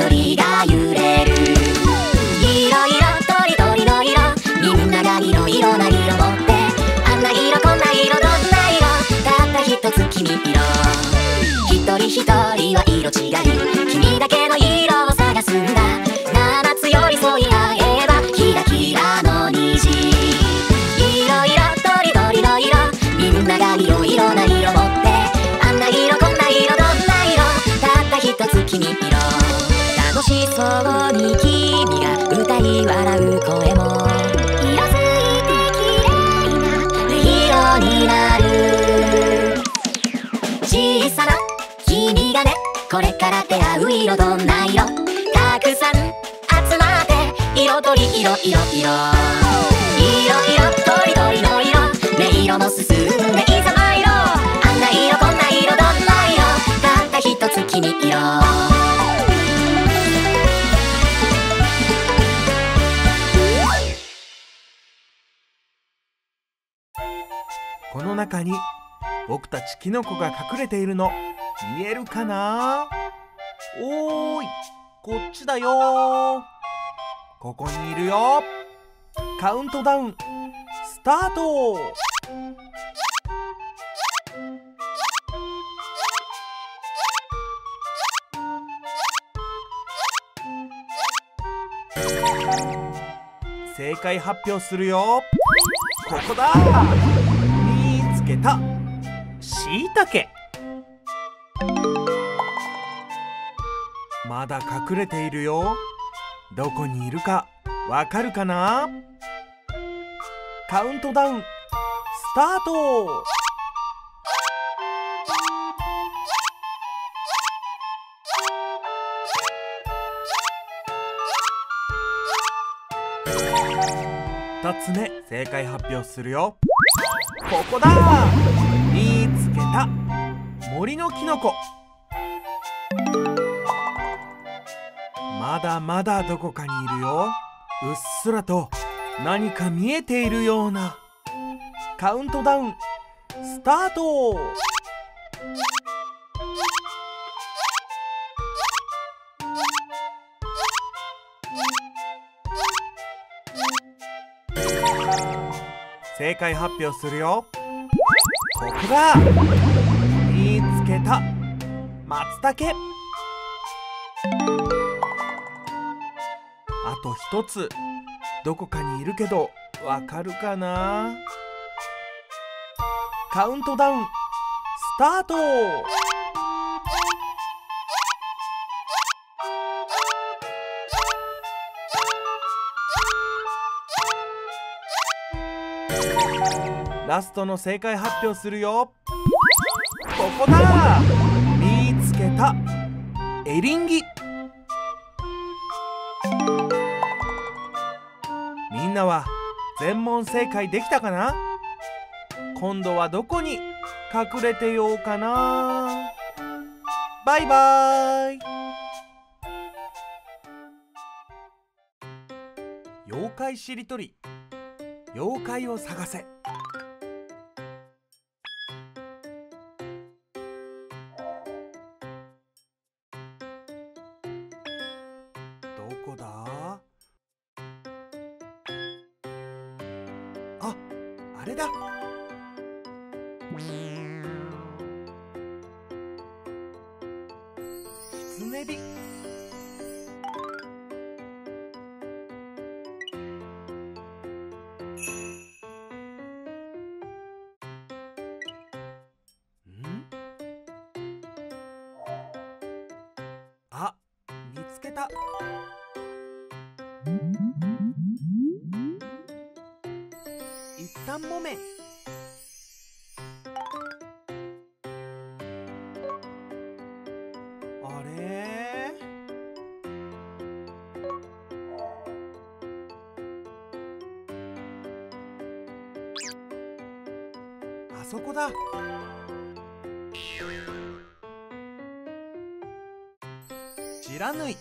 緑が揺れる。いろいろとりどりの色、みんながいろいろな色持って、あんな色こんな色どんな色、たった一つ君色。一人一人は色違い、君だけの色を探すんだ。七つ寄り添い合えばキラキラの虹。いろいろとりどりの色、みんながいろいろな色持って、あんな色こんな色どんな色、たった一つ君色。楽しそうに君が歌い笑う声も、色づいて綺麗な色になる。小さな君がね、これから出会う色どんな色、たくさん集まって色とり色色色、いろいろとりどりの色、音色も進んでいざまいろ。あんな色こんな色どんな色、たった一つ君色。 この中に僕たちキノコが隠れているの見えるかな？おーい、こっちだよ。ここにいるよ。カウントダウンスタート。正解発表するよ。ここだ。見つけた。しいたけ。まだ隠れているよ。どこにいるかわかるかな？カウントダウンスタート。2つ目、正解発表するよ。ここだ。見つけた。森のキノコ。まだまだどこかにいるよ。うっすらと何か見えているような。カウントダウンスタート。正解発表するよ。ここだ。見つけた。松茸。あと一つ、どこかにいるけどわかるかな？カウントダウンスタート。ラストの正解発表するよ。ここだ。見つけた。エリンギ。みんなは全問正解できたかな？今度はどこに隠れてようかな。バイバイ。妖怪しりとり、妖怪を探せ。どこだ？あ、あれだ。キツネビ。あ、見つけた。一旦もめ。あれ？あそこだ。知らぬい。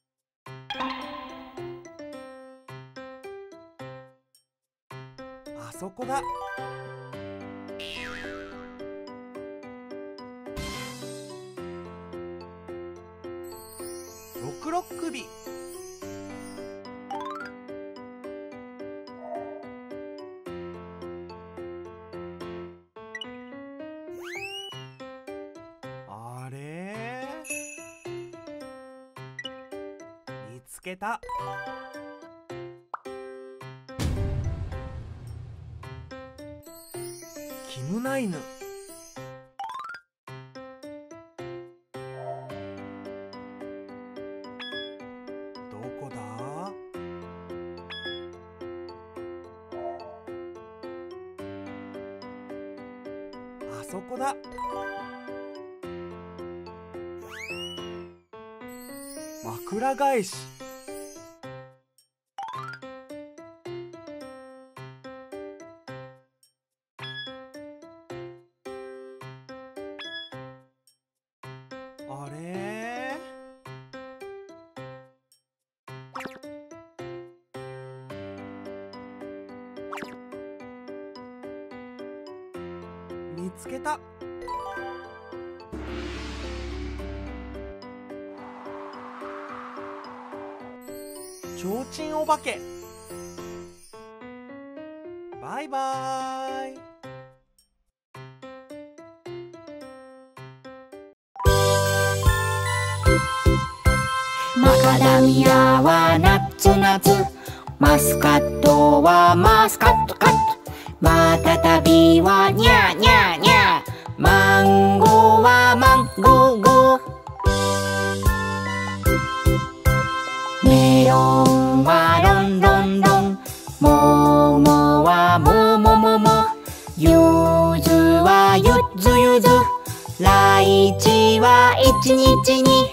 あそこだ。ろくろ首。あれ？見つけた。キムナイヌ。どこだ？あそこだ。枕返し。あれ？見つけた。ちょうちんお化け。バイバイ。 マカダミアはナッツナツ、マスカットはマスカットカット、マタタビはニャーニャーニャー、マンゴーはマンゴーゴー、メロンはロンロンロン、モモはモモモモ、ユズはユズユズ、ライチはイチニチニ、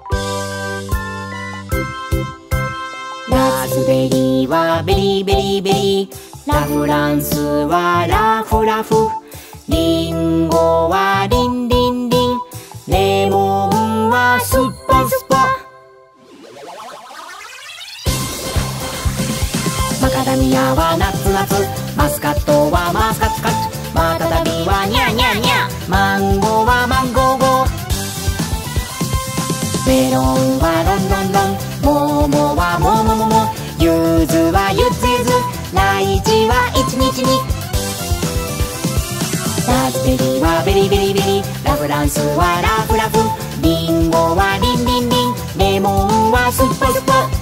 ラズベリーはベリーベリーベリー、ラフランスはラフラフ、リンゴはリンリンリン、レモンはスッパスパ、マカダミアはナッツナツ、マスカットはマスカットカット、マタタビはニャーニャーニャー、マンゴーはマンゴーゴー、メロンはロンロンロン、モモはモモモモ、ユズはユズユズ、ライチはイチニチニ、ラズベリーはベリーベリーベリー、ラフランスはラフラフ、リンゴはリンリンリン、レモンはスッパスパ。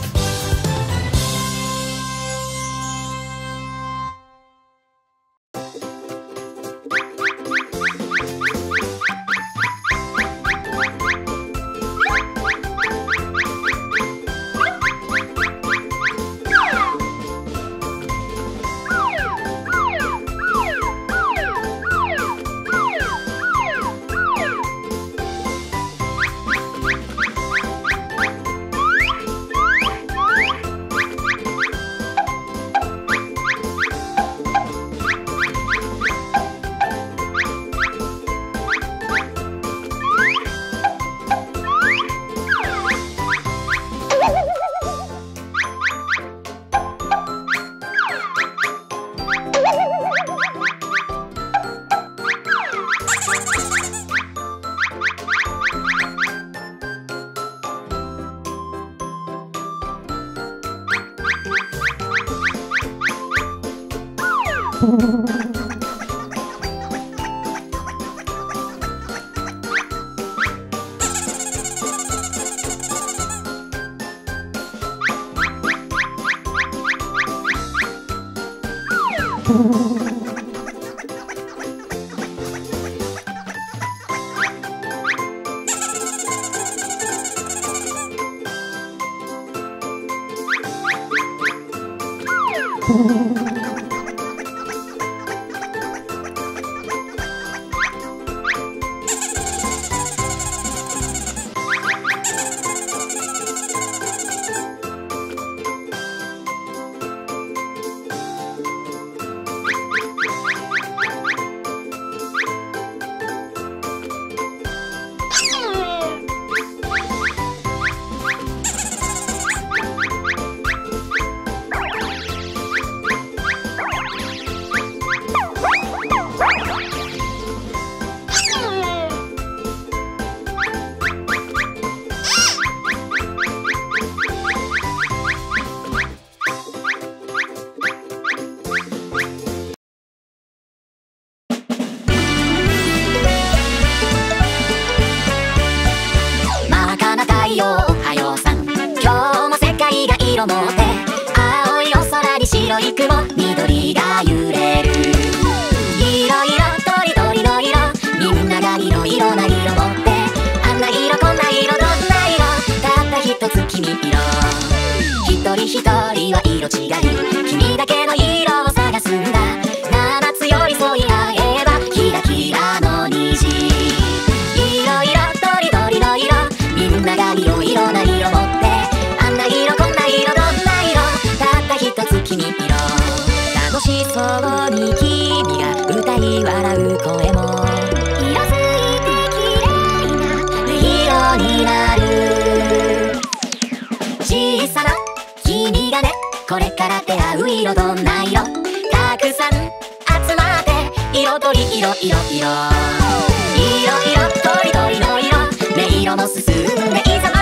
色持って青いお空に白い雲緑が揺れるいろいろとりどりの色みんながいろいろな色持ってあんな色こんな色どんな色たった一つ君色一人一人は色違い君だけの色を探すんだ七つ寄り添い合えばキラキラの虹いろいろとりどりの色みんながいろいろな色持ってあんな色こんな色どんな色たった一つ君色楽しそうに君が歌い笑う声も色づいて綺麗な色になる小さな君がねこれから出会う色どんな色たくさん集まって色とり色色色いろいろとりどりの色音色も進んでいざ